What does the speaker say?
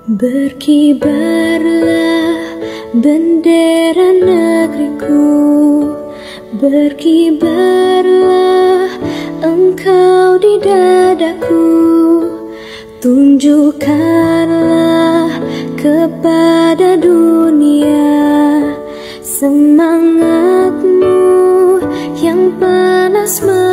Berkibarlah bendera negeriku, berkibarlah engkau di dadaku. Tunjukkanlah kepada dunia semangatmu yang panas